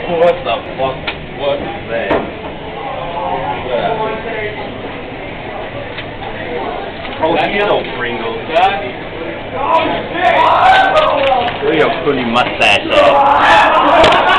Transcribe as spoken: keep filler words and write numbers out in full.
What the fuck? What is that? Oh, Cheeto Pringles. Look at your pretty mustache.